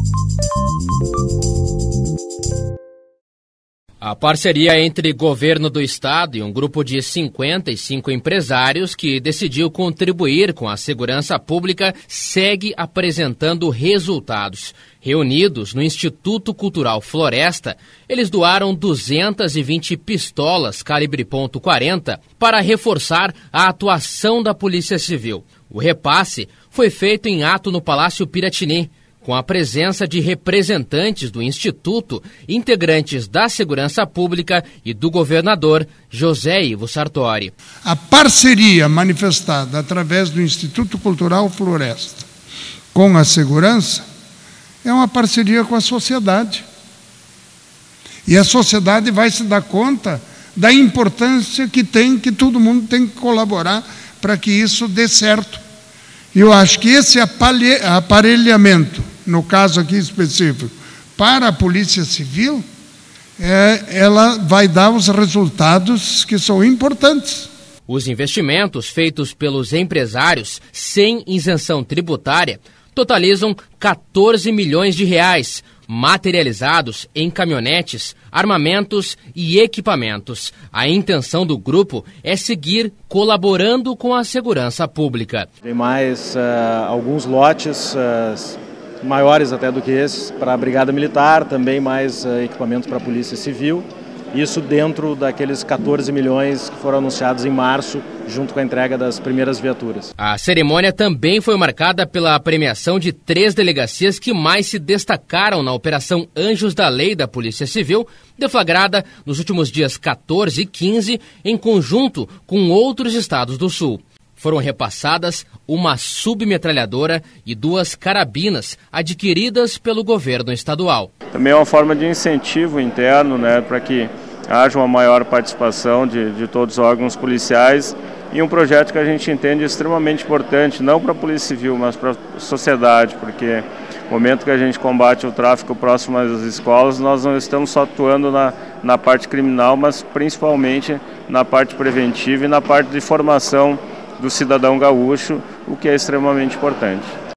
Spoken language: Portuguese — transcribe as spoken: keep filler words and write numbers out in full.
A parceria entre governo do estado e um grupo de cinquenta e cinco empresários que decidiu contribuir com a segurança pública segue apresentando resultados. Reunidos no Instituto Cultural Floresta, eles doaram duzentas e vinte pistolas calibre ponto quarenta para reforçar a atuação da Polícia Civil. O repasse foi feito em ato no Palácio Piratini, com a presença de representantes do Instituto, integrantes da Segurança Pública e do governador José Ivo Sartori. A parceria manifestada através do Instituto Cultural Floresta com a segurança é uma parceria com a sociedade. E a sociedade vai se dar conta da importância que tem, que todo mundo tem que colaborar para que isso dê certo. E eu acho que esse aparelhamento, no caso aqui específico, para a Polícia Civil, é, ela vai dar os resultados que são importantes. Os investimentos feitos pelos empresários sem isenção tributária totalizam quatorze milhões de reais, materializados em caminhonetes, armamentos e equipamentos. A intenção do grupo é seguir colaborando com a segurança pública. Tem mais uh, alguns lotes uh, maiores até do que esses para a Brigada Militar, também mais uh, equipamentos para a Polícia Civil. Isso dentro daqueles quatorze milhões que foram anunciados em março, junto com a entrega das primeiras viaturas. A cerimônia também foi marcada pela premiação de três delegacias que mais se destacaram na Operação Anjos da Lei da Polícia Civil, deflagrada nos últimos dias quatorze e quinze, em conjunto com outros estados do Sul. Foram repassadas uma submetralhadora e duas carabinas adquiridas pelo governo estadual. Também é uma forma de incentivo interno, né, para que haja uma maior participação de, de todos os órgãos policiais e um projeto que a gente entende extremamente importante, não para a Polícia Civil, mas para a sociedade, porque no momento que a gente combate o tráfico próximo às escolas, nós não estamos só atuando na, na parte criminal, mas principalmente na parte preventiva e na parte de formação do cidadão gaúcho, o que é extremamente importante.